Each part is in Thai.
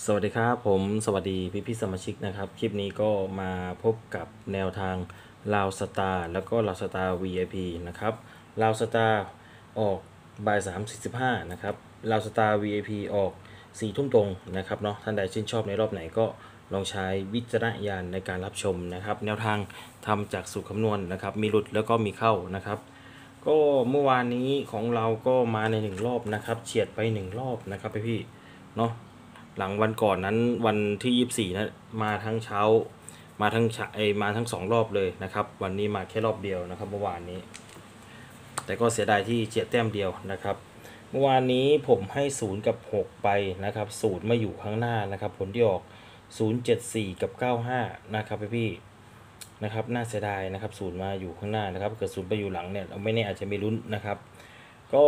สวัสดีครับผมสวัสดีพี่สมาชิกนะครับคลิปนี้ก็มาพบกับแนวทางลาวสตาร์แล้วก็ลาวสตาร์ VIP นะครับลาวสตาร์ออกบ่าย3:45นะครับลาวสตาร์ VIP ออก4 ทุ่มตรงนะครับเนาะท่านใดชื่นชอบในรอบไหนก็ลองใช้วิจารณญาณในการรับชมนะครับแนวทางทำจากสูตรคำนวณนะครับมีหลุดแล้วก็มีเข้านะครับก็เมื่อวานนี้ของเราก็มาใน1 รอบนะครับเฉียดไป1 รอบนะครับพี่เนาะ หลังวันก่อนนั้นวันที่24นะมาทั้งเช้ามาทั้ง2 รอบเลยนะครับวันนี้มาแค่รอบเดียวนะครับเมื่อวานนี้แต่ก็เสียดายที่เจียดแต้มเดียวนะครับเมื่อวานนี้ผมให้0กับ6ไปนะครับ0มาอยู่ข้างหน้านะครับผลที่ออก074กับ95นะครับพี่นะครับน่าเสียดายนะครับ0มาอยู่ข้างหน้านะครับเกิด0ไปอยู่หลังเนี่ยเราไม่แน่อาจจะไม่ลุ้นนะครับก็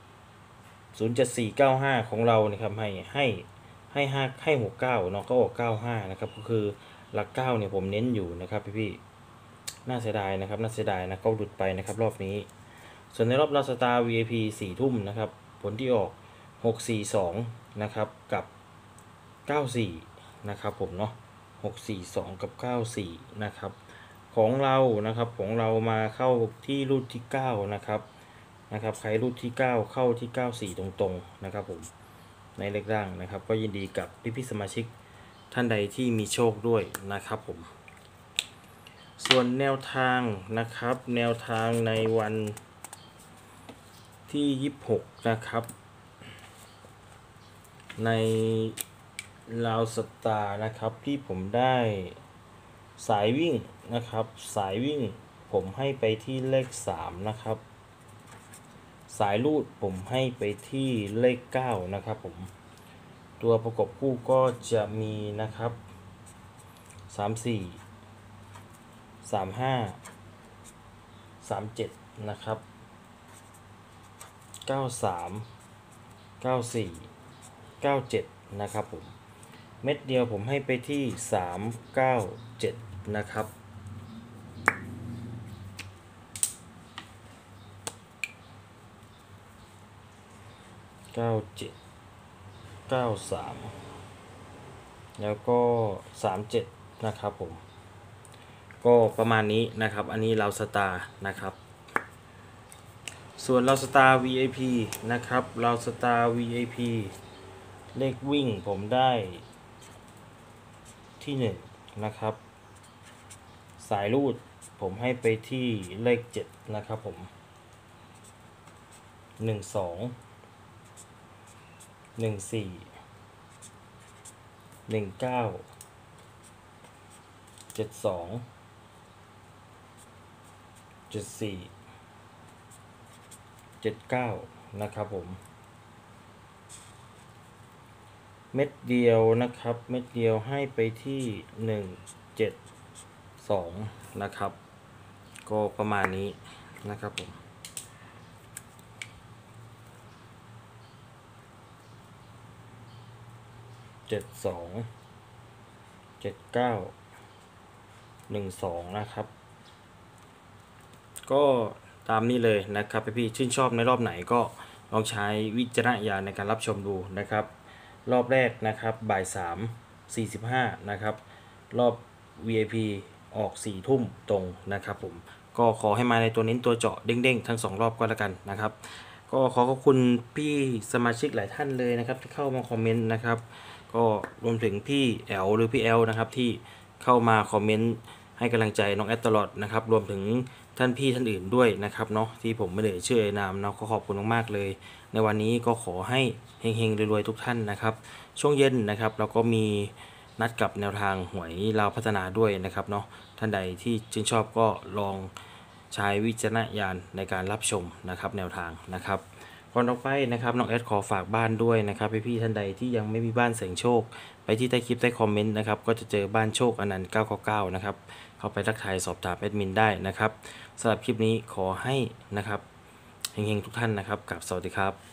07495ของเราเนี่ยครับให้69เนาะก็ออก95นะครับก็คือหลัก9เนี่ยผมเน้นอยู่นะครับพี่น่าเสียดายนะครับน่าเสียดายนะก็หลุดไปนะครับรอบนี้ส่วนในรอบลาสตาร์ VIP 4 ทุ่มนะครับผลที่ออก642นะครับกับ94นะครับผมเนาะ642กับ94นะครับของเรานะครับของเรามาเข้าที่รุ่นที่9นะครับใครรุ่นที่9เข้าที่94ตรงๆนะครับผมในเลขร่างนะครับก็ยินดีกับพี่สมาชิกท่านใดที่มีโชคด้วยนะครับผมส่วนแนวทางนะครับแนวทางในวันที่26นะครับในลาวสตาร์นะครับที่ผมได้สายวิ่งนะครับสายวิ่งผมให้ไปที่เลข3นะครับสายลูดผมให้ไปที่เลข9นะครับผมตัวประกบคู่ก็จะมีนะครับ34 35 37นะครับ93 94 97นะครับผมเม็ดเดียวผมให้ไปที่397นะครับ97 93แล้วก็37นะครับผมก็ประมาณนี้นะครับอันนี้เราสตาร์นะครับส่วนเราสตาร์ VIP นะครับเราสตาร์ VIP เลขวิ่งผมได้ที่1นะครับสายรูดผมให้ไปที่เลข7นะครับผม12 14 19 72 74 79นะครับผมเม็ดเดียวนะครับเม็ดเดียวให้ไปที่172นะครับก็ประมาณนี้นะครับผม72 79 12นะครับก็ตามนี้เลยนะครับพี่ชื่นชอบในรอบไหนก็ลองใช้วิจารณญาณในการรับชมดูนะครับรอบแรกนะครับบ่าย3:45นะครับรอบ VIP ออก4 ทุ่มตรงนะครับผมก็ขอให้มาในตัวเน้นตัวเจาะเด้งๆทั้ง2 รอบก็แล้วกันนะครับก็ขอบคุณพี่สมาชิกหลายท่านเลยนะครับที่เข้ามาคอมเมนต์นะครับก็รวมถึงพี่แอลหรือพี่แอลนะครับที่เข้ามาคอมเมนต์ให้กำลังใจน้องแอดตลอดนะครับรวมถึงท่านพี่ท่านอื่นด้วยนะครับเนาะที่ผมไม่ได้ชื่อนามเนาะก็ขอบคุณมากๆเลยในวันนี้ก็ขอให้เฮงๆรวยๆทุกท่านนะครับช่วงเย็นนะครับเราก็มีนัดกับแนวทางหวยลาวพัฒนาด้วยนะครับเนาะท่านใดที่ชื่นชอบก็ลองใช้วิจารณญาณในการรับชมนะครับแนวทางนะครับก่อนออกไปนะครับน้องแอดขอฝากบ้านด้วยนะครับพี่ท่านใดที่ยังไม่มีบ้านเสี่ยงโชคไปที่ใต้คลิปใต้คอมเมนต์นะครับก็จะเจอบ้านโชคอนันต์999นะครับเข้าไปทักทายสอบถามแอดมินได้นะครับสำหรับคลิปนี้ขอให้นะครับเฮงๆทุกท่านนะครับกับสวัสดีครับ